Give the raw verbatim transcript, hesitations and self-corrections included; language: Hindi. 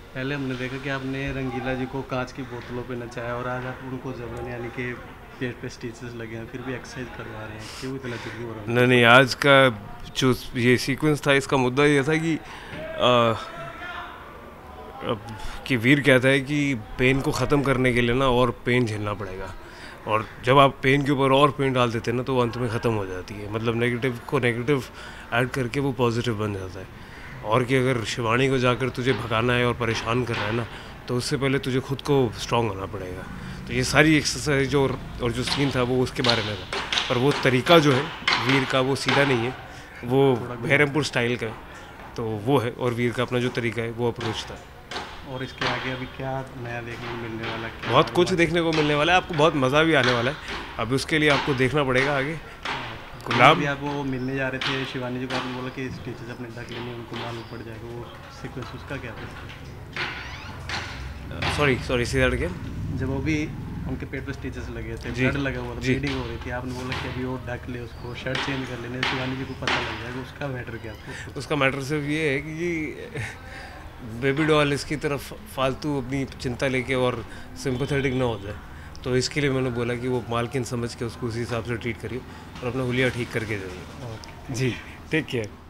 पहले हमने देखा कि आपने रंगीला जी को कांच की बोतलों पे नचाया और आज आप उनको जबरन यानी कि पेट पे स्टिचेस लगे हैं फिर भी एक्सरसाइज करवा रहे हैं, क्यों इतना जल्दी हो रहा है नहीं उनको? नहीं, आज का जो ये सीक्वेंस था इसका मुद्दा ये था कि आ, अब कि वीर कहता है कि पेन को ख़त्म करने के लिए ना और पेन झेलना पड़ेगा, और जब आप पेन के ऊपर और पेन डाल देते हैं ना तो वो अंत में ख़त्म हो जाती है। मतलब नेगेटिव को नेगेटिव ऐड करके वो पॉजिटिव बन जाता है। और कि अगर शिवानी को जाकर तुझे भगाना है और परेशान करना है ना, तो उससे पहले तुझे खुद को स्ट्रॉन्ग होना पड़ेगा। तो ये सारी एक्सरसाइज और और जो सीन था वो उसके बारे में था। पर वो तरीका जो है वीर का वो सीधा नहीं है, वो बहरमपुर स्टाइल का है। तो वो है, और वीर का अपना जो तरीका है वो अप्रोच था। और इसके आगे अभी क्या नया देखने को मिलने वाला है, क्या बहुत कुछ आगे? देखने को मिलने वाला है, आपको बहुत मज़ा भी आने वाला है। अब उसके लिए आपको देखना पड़ेगा आगे। हाँ, गुलाम, अभी आप वो मिलने जा रहे थे शिवानी जी को, आपने बोला कि स्टिचेस अपने ढक लेंगे, उनको मालूम पड़ जाएगा, वो सीक्वेंस उसका क्या था? Sorry sorry see that again. जब वो भी उनके पेट पे स्टिचेस लगे थे, जी ब्लड लगा हुआ था, जी। ब्लीडिंग हो रही थी, आपने बोला कि अभी वो ढक ले उसको, शर्ट चेंज कर लेने, शिवानी जी को पता लग जाएगा, उसका मैटर क्या था? उसका मैटर सिर्फ ये है कि बेबी डॉल इसकी तरफ फालतू अपनी चिंता लेके और सिंपैथेटिक ना हो जाए। तो इसके लिए मैंने बोला कि वो मालकिन समझ के उसको उसी हिसाब से ट्रीट करिए और अपना हुलिया ठीक करके जाइए। ओके। जी, टेक केयर।